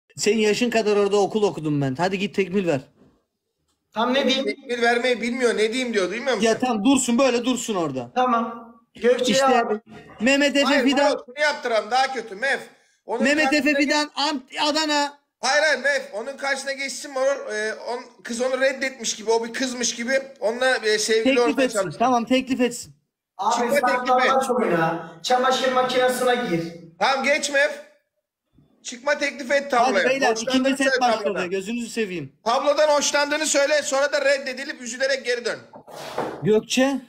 Senin yaşın kadar orada okul okudum ben. Hadi git tekmil ver. Tam ne diyeyim? Tekmil vermeyi bilmiyor. Ne diyeyim diyor. Duymuyor musun? Ya tam dursun böyle dursun orada. Tamam. Gökçe İşte abi. Mehmet Efe Hayır, Fidan. şunu yaptıram daha kötü. Mef. Onun Mehmet Efe karşısına Fidan Adana. Hayır Mef. Onun karşısına geçsin morul. Kız onu reddetmiş gibi. O bir kızmış gibi. Onunla sevgili Teklif olmaya etsin. çalışıyor. Tamam teklif etsin. Abi Çıkma teklifi. saklanmaç oyna. Çamaşır makinesine gir. Tamam geç Mef. Çıkma teklif et Hadi tabloya. beyler Hoşlandığını ikinci set söyle başladı. tablodan. Gözünüzü seveyim. Tablodan hoşlandığını söyle. Sonra da reddedilip üzülerek geri dön. Gökçe.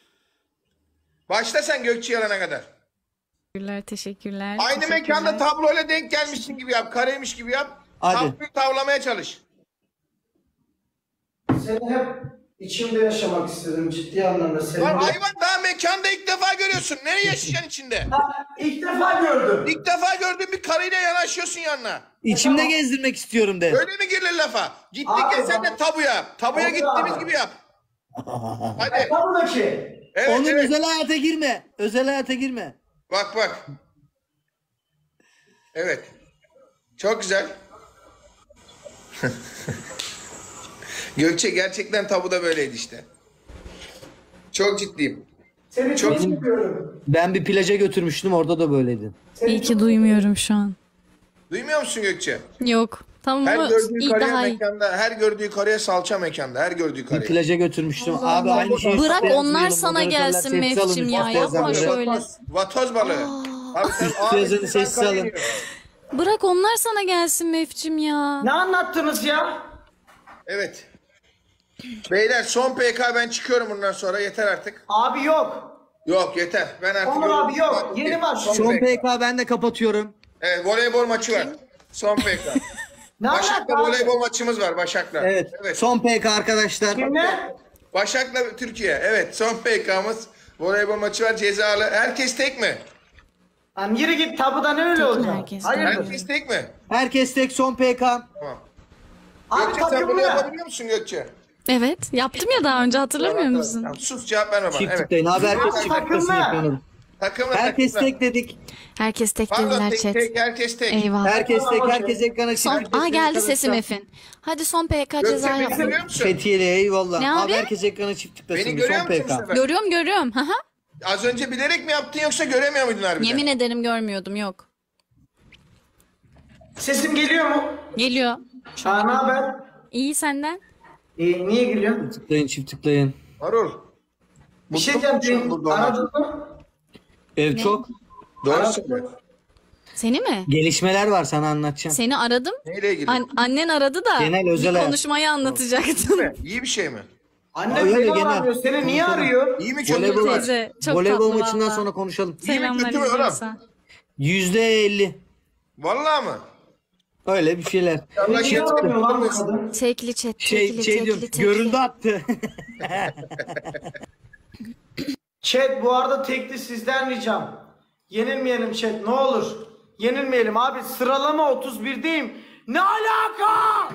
Başla sen Gökçe yarana kadar. Teşekkürler, teşekkürler. Aynı teşekkürler. mekanda tabloyla denk gelmişsin gibi yap. Kareymiş gibi yap. Hadi. Tabloyu tavlamaya çalış. Seni hep içimde yaşamak istedim ciddi anlamda. Seni Lan hayvan daha mekanda ilk defa görüyorsun. Nereye yaşayacaksın içinde? İlk defa gördüm. İlk defa gördüğün bir karıyla yanaşıyorsun yanına. İçimde gezdirmek istiyorum de. Öyle mi girilir lafa? Gittik Abi, ya sen de tabuya. Tabuya Abi. gittiğimiz gibi yap. Hadi. Tabu'daki. Evet, Onun evet. özel hayata girme. Özel hayata girme. Bak bak. Evet. Çok güzel. Gökçe gerçekten tabuda böyleydi işte. Çok ciddiyim. Seni çok Çok- seviyorum. Ben bir plaja götürmüştüm orada da böyleydi. Seni İyi ki duymuyorum şu an. Duymuyor musun Gökçe? Yok. Tamam Her ama gördüğü iyi karıya daha iyi. mekanda, her gördüğü karıya salça mekanda, her gördüğü Bir karıya. plaja götürmüştüm. Abi aynı şeyi Bırak isteyen onlar duyalım. sana Moderatörler gelsin tepsi alın, Mevcim ya. üst Yapma yazan şöyle. Vatoz balığı. Abi sen Üst yazını sen sessiz karıya alın. yiyorsun. Bırak onlar sana gelsin Mevcim ya. Ne anlattınız ya? Evet. Beyler son PK ben çıkıyorum bundan sonra yeter artık. Abi yok. Yok yeter. Ben artık Onur abi yok. Yeni başlıyor. Son PK ben de kapatıyorum. Evet voleybol maçı var. Son PK. Ne Başak'la alaka abi? voleybol maçımız var Başak'la. Evet. Son PK arkadaşlar. Kimle? Başak'la Türkiye. Evet son PK'mız. Voleybol maçı var cezalı. Herkes tek mi? Lan yürü git tabuda ne öyle olacak? herkes. Hayırdır? Herkes tek mi? Herkes tek son PK. Tamam. Abi Gökçe sen bunu takımlı. yapabiliyor musun Gökçe? Evet. Yaptım ya daha önce hatırlamıyor musun? Tamam, sus cevap verme bana. Çift Evet. tıklayın. Abi herkes Abi çift takımlı. tıklasın yapalım. Takımla Herkes takımla. tek dedik. Herkes tek Pardon dediler tek chat. tek herkes tek. Eyvallah. Herkes tek. Herkes ekrana Son, çıktı. geldi sesim Efin. Hadi son PK Gökçe ceza beni yapın. görüyor musun? Fethiye'li eyvallah. Ne Abi abi? herkes ekrana çift tıklasın. Beni bir görüyor son musun bu PK. sefer? Görüyorum görüyorum. Haha. Az önce bilerek mi yaptın yoksa göremiyor muydun harbiden? Yemin ederim görmüyordum yok. Sesim geliyor mu? Geliyor. Ha ne haber? İyi senden. Niye gülüyorsun? Tıklayın çift tıklayın. Marul. Bir şey Mutlu musun diyeceğim. burada olmak? Aradın mı? Ev çok. Doğru söylüyor. Seni mi? Gelişmeler var sana anlatacağım. Seni aradım. Neyle ilgili? Annen aradı da Genel özel bir hayat. konuşmayı anlatacaktım. İyi bir şey mi? Annem Öyle beni genel. aramıyor. Seni niye arıyor? İyi mi kötü Voleybol mü? Teyze çok Voleybol tatlı maçından valla. sonra konuşalım. Selamlar kötü mü oğlum? izliyorsa. %50. Vallahi mı? Öyle bir şeyler. Beni niye aramıyor lan bu kadın? Tekli chat, Şey tekli, şey diyorum. tekli, tekli. Göründü attı. Chat bu arada tekli sizden ricam. Yenilmeyelim chat ne olur. Yenilmeyelim abi sıralama 31'deyim. Ne alaka?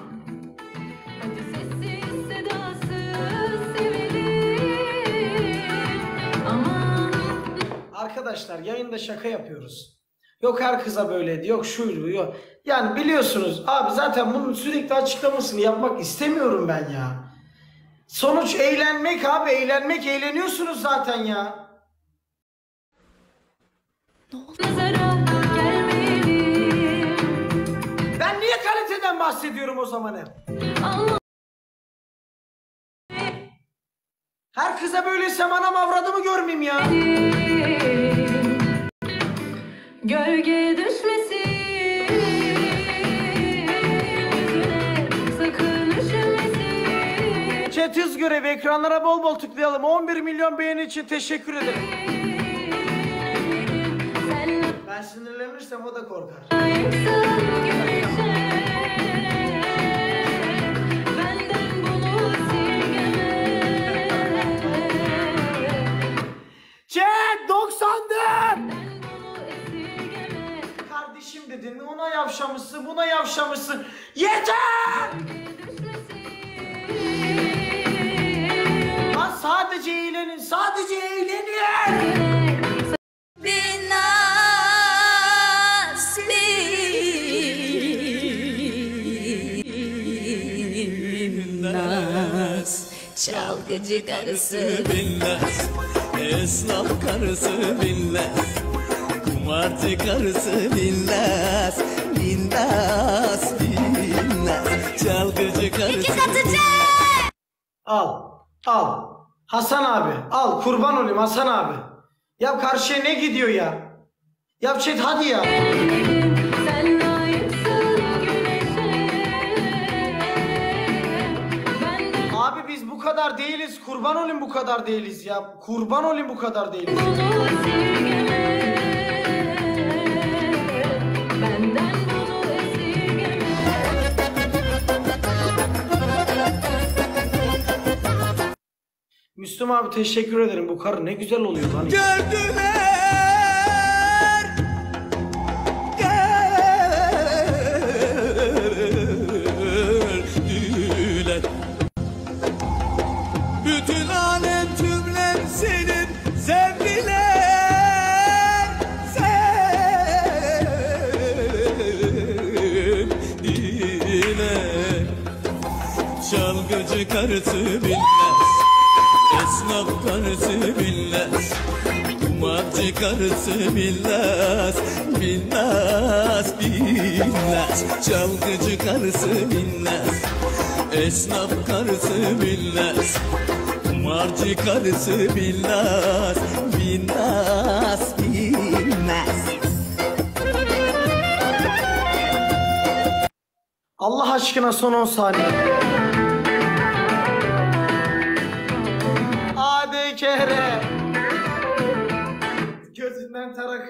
Sessiz sedasız severim ama Arkadaşlar yayında şaka yapıyoruz. Yok her kıza böyleydi yok şuydu yok. Yani biliyorsunuz abi zaten bunun sürekli açıklamasını yapmak istemiyorum ben ya. Sonuç eğlenmek abi eğlenmek eğleniyorsunuz zaten ya. nazara gelmeyelim. Ben niye kaliteden bahsediyorum o zaman hep? Allah Her kıza böyleyse anam avradımı görmeyeyim ya. gölge düşmesin yüzüne, sakın üşümesin. Chat hız görevi ekranlara bol bol tıklayalım. 11 milyon beğeni için teşekkür ederim. Sen Ben sinirlenirsem o da korkar. layıksın güneşe, benden bunu esirgeme. Chat 90'dır. Ben bunu esirgeme. Kardeşim dedin ona yavşamışsın buna yavşamışsın. Yeter. Lan sadece eğlenin sadece eğlenin. Çalgıcı karısı. Bilmez, esnaf karısı bilmez, kumarcı karısı bilmez, bilmez, bilmez, çalgıcı karısı Al. Al. Hasan abi. Al. Kurban olayım Hasan abi. Ya karşıya ne gidiyor ya? Ya chat hadi ya. Sen layıksın güneşe. Benden Abi biz bu kadar değiliz. Kurban olayım bu kadar değiliz ya. Kurban olayım bu kadar değiliz. bunu esirgeme. Benden bunu esirgeme. Müslüm abi teşekkür ederim. Bu karı ne güzel oluyor lan. gördüler, gördüler. Bütün alem cümlem senin sevdiler, sevdiler. Çalgıcı karısı bilmez, esnaf karısı bilmez, kumarcı karısı bilmez, bilmez, bilmez. Çalgıcı karısı bilmez, esnaf karısı bilmez, kumarcı karısı bilmez, bilmez, bilmez. Allah aşkına son 10 saniye. Hadi kere. Gözünden tarak.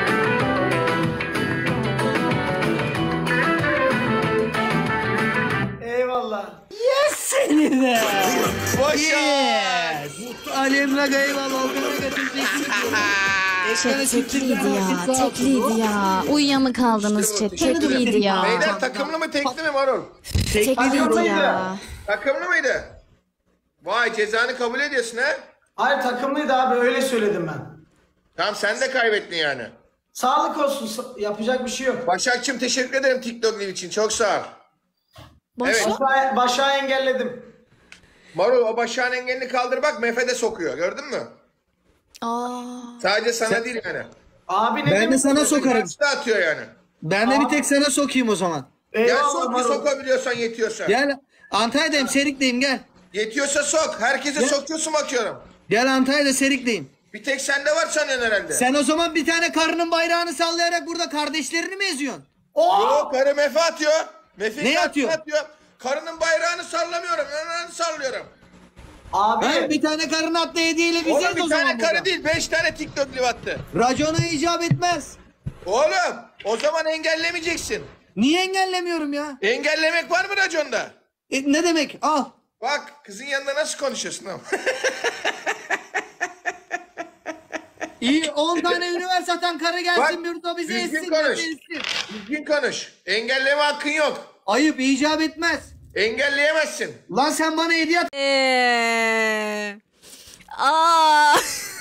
Eyvallah. Seni de. Başa. Yes. Ali Emre eyvallah. Olgun'a götüreceksin. Tekliydi ya, tekliydi ya. Uyuya mı kaldınız chat? Tekliydi ya. Beyler takımlı mı tekli mi Marul? Tekliydi ya. Takımlı mıydı? Vay cezanı kabul ediyorsun ha? Hayır takımlıydı abi öyle söyledim ben. Tamam sen de kaybettin yani. Sağlık olsun yapacak bir şey yok. Başakçım teşekkür ederim TikTok Live için çok sağ ol. Evet. Başa engelledim. Marul o başağın engelini kaldır bak Mefe de sokuyor gördün mü? Aa. Sadece sana değil yani. Abi ne Ben de demek? sana sokarım. Kaçta atıyor yani. Ben de bir tek sana sokayım o zaman. Gel Eyvallah sok bir Marul. sokabiliyorsan yetiyorsa. Gel. Antalya'dayım, Serik'teyim gel. Yetiyorsa sok. Herkese Gel. sokuyorsun bakıyorum. Gel Antalya'da Serik'teyim. Bir tek sende var sanıyorsun herhalde. Sen o zaman bir tane karının bayrağını sallayarak burada kardeşlerini mi eziyorsun? Yok karı Mefe atıyor. Mefe'nin Ne atıyor? atıyor? Karının bayrağını sallamıyorum. Ben sallıyorum. Abi Ben bir tane karın atlı hediyeyle bize Oğlum o bir zaman tane burada. karı değil 5 tane TikTok live attı. Racona icap etmez. Oğlum o zaman engellemeyeceksin. Niye engellemiyorum ya? Engellemek var mı raconda? Ne demek? Al. Bak kızın yanında nasıl konuşuyorsun ama. İyi 10 tane üniversite atan karı gelsin Bak, burada bizi düzgün etsin. konuş. bizi etsin. Düzgün konuş. Engelleme hakkın yok. Ayıp icap etmez. Engelleyemezsin. Lan sen bana hediye at. Aa.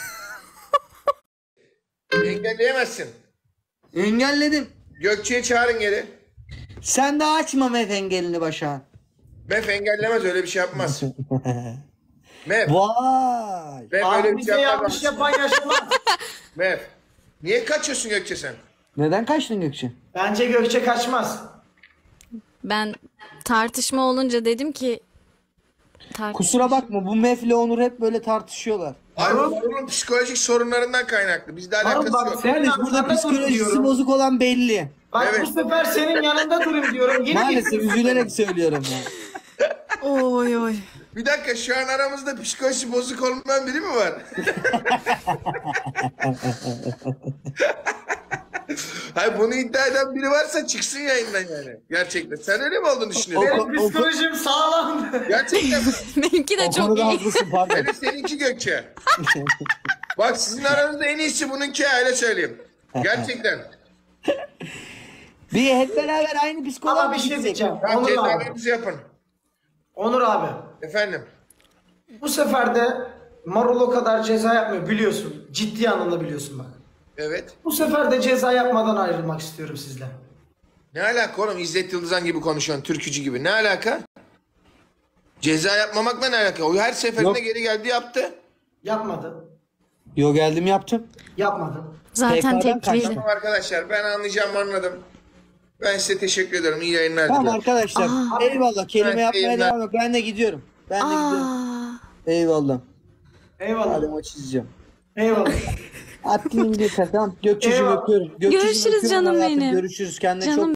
Engelleyemezsin. Engelledim. Gökçe'yi çağırın geri. Sen de açma Mef engelini başa. Mef engellemez öyle bir şey yapmaz. Mef. Vay. Mef abi öyle bir bize şey yanlış yapmaz. yapan yaşamaz. Mef. Niye kaçıyorsun Gökçe sen? Neden kaçtın Gökçe? Bence Gökçe kaçmaz. Ben tartışma olunca dedim ki Kusura bakma bu Mef'le Onur hep böyle tartışıyorlar. Abi onun psikolojik sorunlarından kaynaklı. Bizde Harun alakası bak yok. senin Yani burada yanında durayım psikolojisi diyorum. bozuk olan belli. Bak Evet. bu sefer senin yanında durayım diyorum. Yine Maalesef gittin. üzülerek söylüyorum ya. Oy oy. Bir dakika şu an aramızda psikolojisi bozuk olmayan biri mi var? Hayır bunu iddia eden biri varsa çıksın yayından yani. Gerçekten. Sen öyle mi olduğunu düşünüyorsun? Benim psikolojim sağlamdı. Gerçekten. Benimki de O çok konuda iyi. haklısın pardon. Hele seninki Gökçe. Bak sizin aranızda en iyisi bununki öyle söyleyeyim. Gerçekten. Bir hep beraber aynı psikoloğa Ama mı bir şey gitsek? diyeceğim. Tamam Onur abi. cezalarınızı yapın. Onur abi. Efendim. Bu sefer de Marul o kadar ceza yapmıyor biliyorsun. Ciddi anlamda biliyorsun bak. Evet. Bu sefer de ceza yapmadan ayrılmak istiyorum sizle. Ne alaka oğlum? İzzet Yıldızan gibi konuşuyorsun. Türkücü gibi. Ne alaka? Ceza yapmamakla ne alaka? O her seferinde Yok. geri geldi yaptı. Yapmadı. Yo geldim yaptım. Yapmadı. Zaten PK'dan tekliydi. kaçtım. Tamam arkadaşlar ben anlayacağımı anladım. Ben size teşekkür ederim. İyi yayınlar Tamam diliyorum. arkadaşlar. Eyvallah. Kelime Evet, yapmaya yayınlar. devam et. Ben de gidiyorum. Gidiyorum. Aa, Eyvallah. Eyvallah. Hadi maç izleyeceğim. Eyvallah. Attım gidiyor tamam. Gökçe'cim Eyvallah. öpüyorum. Gökçe'cim Görüşürüz öpüyorum canım hayatım. benim. Görüşürüz. Kendine çok canım